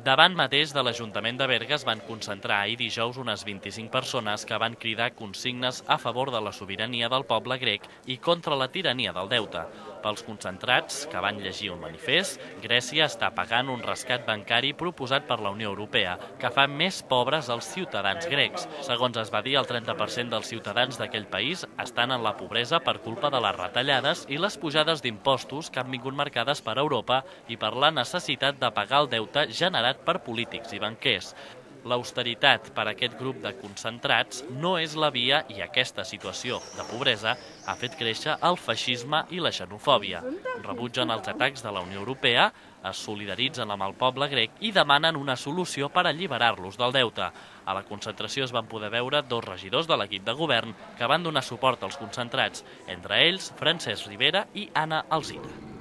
Davant mateix de l'Ajuntament de Berga es van concentrar ahir dijous unes 25 persones que van cridar consignes a favor de la sobirania del poble grec i contra la tirania del deute. Pels concentrats, que van llegir un manifest, Grècia està pagant un rescat bancari proposat per la Unió Europea, que fa més pobres els ciutadans grecs. Segons es va dir, el 30% dels ciutadans d'aquell país estan en la pobresa per culpa de les retallades i les pujades d'impostos que han vingut marcades per Europa i per la necessitat de pagar el deute generat per polítics i banquers. L'austeritat per a aquest grup de concentrats no és la via i aquesta situació de pobresa ha fet créixer el feixisme i la xenofòbia. Rebutgen els atacs de la Unió Europea, es solidaritzen amb el poble grec i demanen una solució per alliberar-los del deute. A la concentració es van poder veure 2 regidors de l'equip de govern que van donar suport als concentrats, entre ells Francesc Rivera i Anna Alsina.